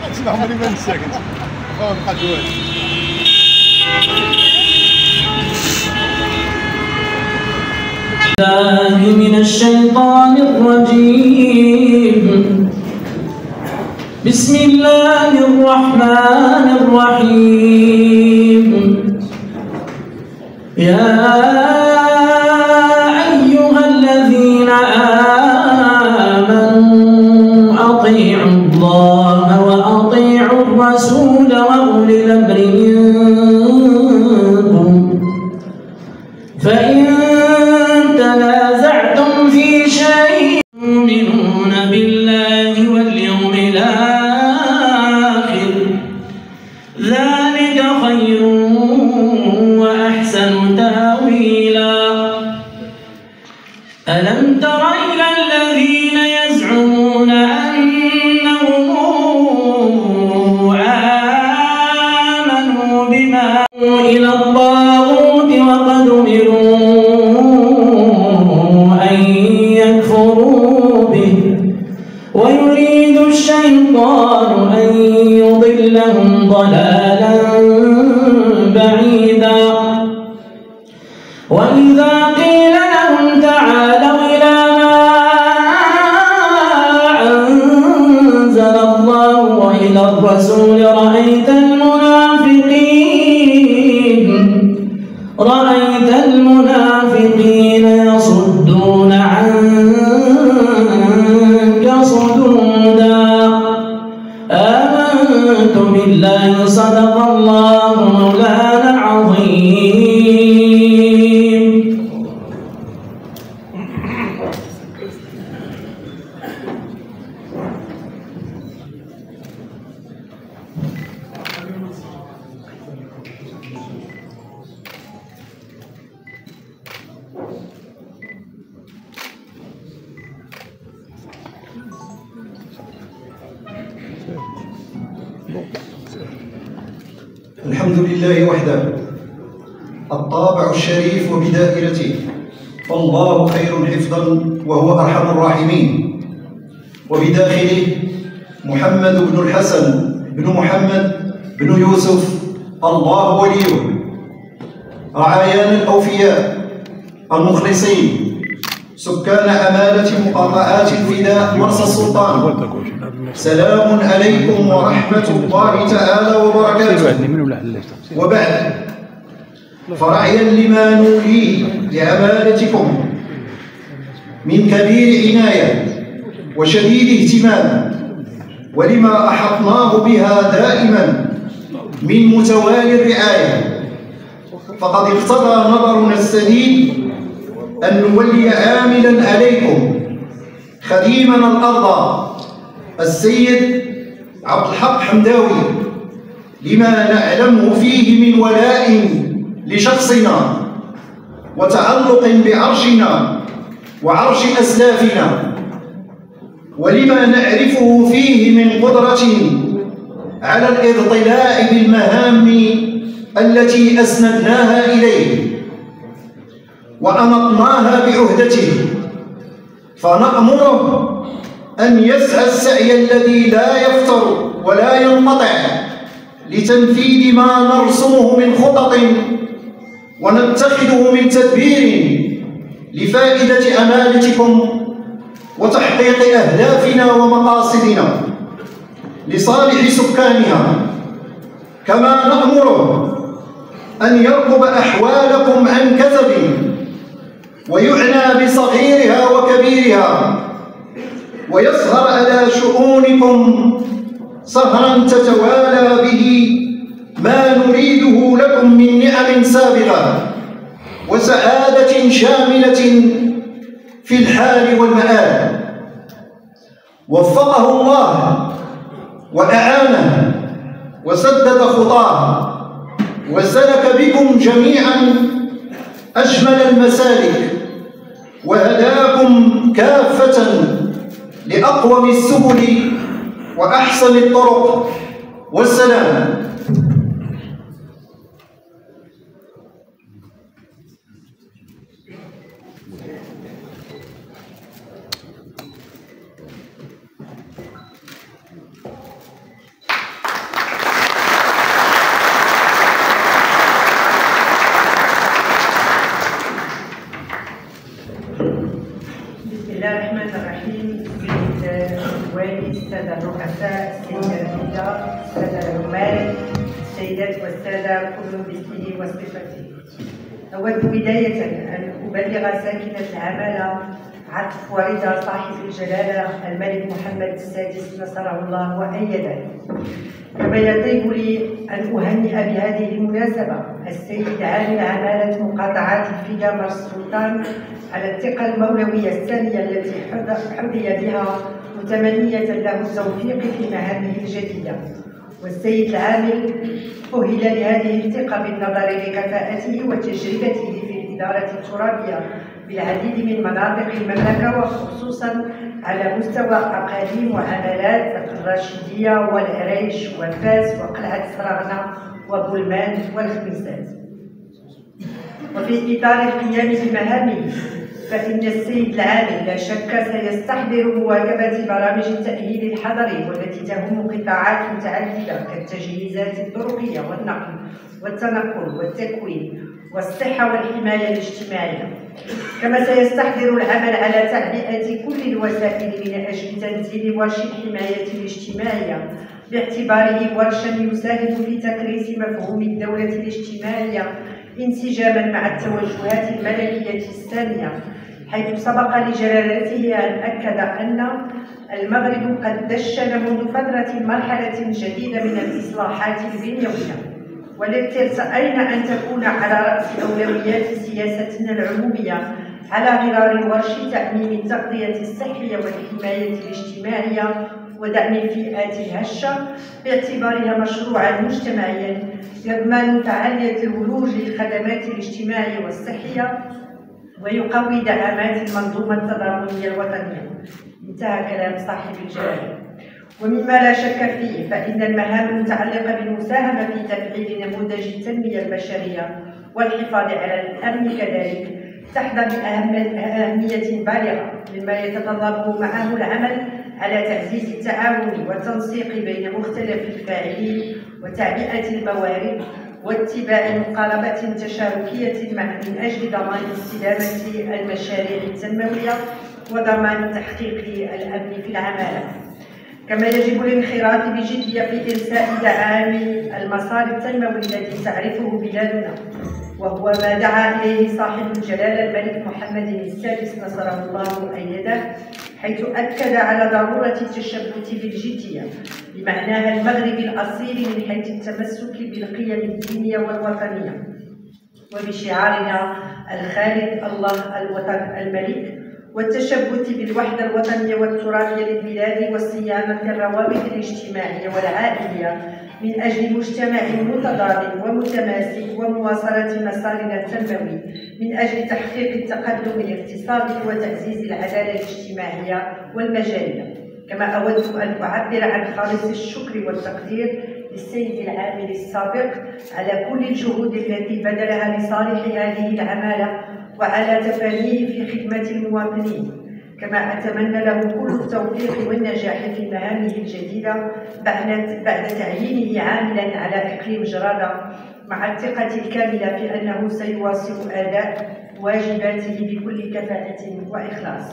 تسمعهم اللي ما نساكنش بقى جوال. الله من الشيطان الرجيم. بسم الله الرحمن الرحيم. يا أيها الذين آمنوا أطيعوا الله وأطيعوا الرسول وأولي الأمر منكم فإن تنازعتم في شيء تؤمنون بالله واليوم الآخر ذلك خير وأحسن تأويلا. ألم تر إلى الذين يزعمون أنهم آمنوا بما إلى الطاغوت وقد أمروا أن يكفروا به ويريد الشيطان أن يضلهم ضلالا بعيدا. وإذا قيل لهم تعالوا إلى ما أنزل الله وإلى الرسول رأيت المنافقين يصدون عنك صدودا. آمنت بالله صدق الله مولانا العظيم. الحمد لله وحده الطابع الشريف وبدائرته فالله خير حفظا وهو أرحم الراحمين. وبداخله محمد بن الحسن بن محمد بن يوسف الله وليه. رعايانا الأوفياء المخلصين سكان أمالة مقاطعات الفداء مرسى السلطان، سلام عليكم ورحمة الله تعالى وبركاته. وبعد، فرعيا لما نوليه لأمانتكم من كبير عناية وشديد اهتمام، ولما أحطناه بها دائما من متوالي الرعاية، فقد اقتضى نظرنا السديد أن نولي عاملا عليكم خديمنا الأرض السيد عبد الحق حمداوي، لما نعلمه فيه من ولاء لشخصنا وتعلق بعرشنا وعرش أسلافنا، ولما نعرفه فيه من قدرة على الاضطلاع بالمهام التي أسندناها إليه وأنطناها بعهدته، فنأمره أن يسعى السعي الذي لا يفتر ولا ينقطع لتنفيذ ما نرسمه من خطط ونتخذه من تدبير لفائدة أمانتكم وتحقيق أهدافنا ومقاصدنا لصالح سكانها. كما نأمره أن يرقب أحوالكم عن كثب ويعنى بصغيرها وكبيرها، ويسهر على شؤونكم سهرا تتوالى به ما نريده لكم من نعم سابغة وسعادة شاملة في الحال والمآل. وفقه الله وأعانه وسدد خطاه وسلك بكم جميعا أجمل المسالك وهداكم كافة لأقوم السبل وأحسن الطرق. والسلام. الرؤساء، السيدة الرئيسة، السادة العمال، السيدات والسادة كل باسمه وصفته. أود بداية أن أبلغ ساكنة العمالة عطف ورضا صاحب الجلالة الملك محمد السادس نصره الله وأيده. كما يطيب لي أن أهنئ بهذه المناسبة السيد عامل عمالة مقاطعات الفدا مر السلطان على الثقة المولوية الثانية التي حظي بها، متمنية له التوفيق في مهامه الجديدة. والسيد العامل أهل لهذه الثقة بالنظر لكفاءته وتجربته في الإدارة الترابية بالعديد من مناطق المملكة، وخصوصا على مستوى أقاليم وعمالات الراشدية والعريش وفاس وقلعة سراغنة وبولمان والخميسات. وفي إطار القيام بمهامه فإن السيد العامل لا شك سيستحضر مواكبة برامج التأهيل الحضري والتي تهم قطاعات متعددة كالتجهيزات الطرقية والنقل والتنقل والتكوين والصحة والحماية الاجتماعية. كما سيستحضر العمل على تعبئة كل الوسائل من أجل تنزيل ورش الحماية الاجتماعية باعتباره ورشا يساهم في تكريس مفهوم الدولة الاجتماعية انسجاما مع التوجهات الملكية الثانية، حيث سبق لجلالته أن أكد أن المغرب قد دشن منذ فترة مرحلة جديدة من الإصلاحات البنيوية، والتي ارتأينا أن تكون على رأس أولويات سياستنا العمومية على غرار ورش تأمين التغذية الصحية والحماية الاجتماعية ودعم الفئات الهشة، باعتبارها مشروعا مجتمعيا يضمن فعالية الولوج للخدمات الاجتماعية والصحية ويقوي دعامات المنظومة التضامنية الوطنية. انتهى كلام صاحب الجلالة. ومما لا شك فيه فإن المهام المتعلقة بالمساهمة في تفعيل نموذج التنمية البشرية والحفاظ على الأمن كذلك تحظى بأهمية بالغة، مما يتطلب معه العمل على تعزيز التعاون والتنسيق بين مختلف الفاعلين وتعبئة الموارد واتباع مقاربة تشاركية من أجل ضمان استدامة المشاريع التنموية وضمان تحقيق الأمن في العمالة. كما يجب الانخراط بجدية في إرساء دعام المسار التنموي الذي تعرفه بلادنا، وهو ما دعا إليه صاحب الجلالة الملك محمد السادس نصره الله وأيده، حيث أكد على ضرورة التشبث بالجدية بمعناها المغربي الأصيل من حيث التمسك بالقيم الدينية والوطنية، وبشعارنا الخالد الله الوطن الملك، والتشبث بالوحدة الوطنية والترابية للبلاد وصيانة الروابط الاجتماعية والعائلية من أجل مجتمع متضامن ومتماسك ومواصلة مسارنا التنموي من أجل تحقيق التقدم الاقتصادي وتعزيز العدالة الاجتماعية والمجالية. كما أود أن أعبر عن خالص الشكر والتقدير للسيد العامل السابق على كل الجهود التي بذلها لصالح هذه العمالة وعلى تفانيه في خدمة المواطنين. كما أتمنى له كل التوفيق والنجاح في مهامه الجديدة بعد تعيينه عاملا على إقليم جرادة، مع الثقة الكاملة في أنه سيواصل أداء واجباته بكل كفاءة وإخلاص.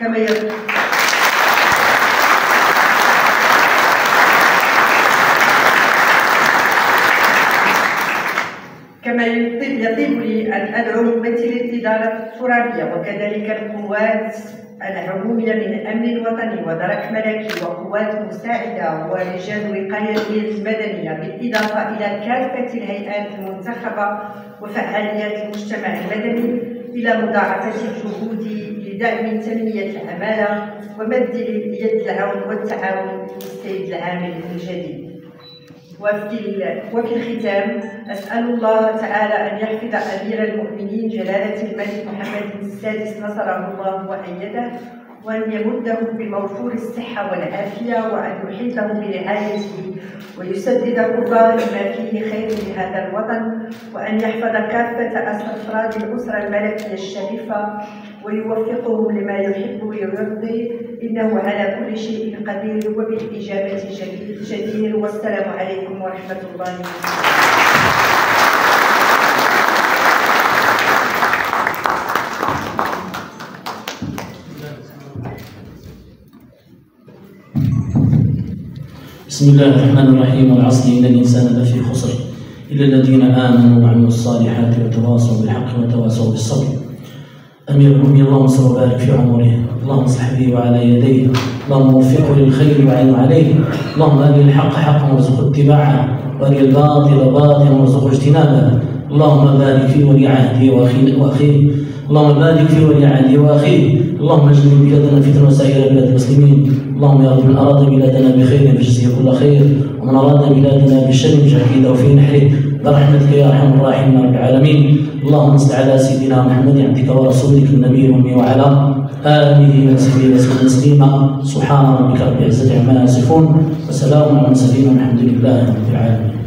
كما يطيب لي أن أدعو ممثل الإدارة الترابية وكذلك القوات العمومية من الأمن الوطني ودرك ملكي وقوات مساعدة ورجال وقاية المدنية، بالإضافة إلى كافة الهيئات المنتخبة وفعاليات المجتمع المدني إلى مضاعفة الجهود لدعم تنمية العمالة ومد يد العون والتعاون للسيد العامل الجديد. وفي الختام أسأل الله تعالى أن يحفظ أمير المؤمنين جلالة الملك محمد السادس نصره الله وأيده، وأن يمده بموفور الصحة والعافية، وأن يحيطه برعايته ويسدده الله لما فيه خير لهذا الوطن، وأن يحفظ كافة أفراد الأسرة الملكية الشريفة ويوفقهم لما يحب ويرضي، إنه على كل شيء قدير وبالإجابة جدير. والسلام عليكم ورحمة الله وبركاته. بسم الله الرحمن الرحيم. والعصر إن الإنسان لفي خسر إلا الذين آمنوا وعملوا الصالحات وتواصوا بالحق وتواصوا بالصبر. أمير المؤمنين اللهم صل وبارك في عمره، اللهم اصلح به وعلى يديه، اللهم وفقه للخير وعن عليه، اللهم أري الحق حقا وارزقه اتباعه، وأري الباطل باطلا وارزقه اجتنابه. اللهم بارك في ولي عهده وأخيه، اللهم بارك في ولي عهده وأخيه، اللهم اجعل بلادنا فتنة وسائر بلاد المسلمين. اللهم يا رب من أراد بلادنا بخير فاجزه كل خير، ومن أراد بلادنا بشر فاجعل كيده في نحره برحمتك يا أرحم الراحمين يا رب العالمين. اللهم صل على سيدنا محمد عبدك ورسولك النبي الأمي وعلى آله وصحبه وسلم تسليما. سبحان ربك رب العزة عما يصفون وسلام على المرسلين والحمد لله رب العالمين.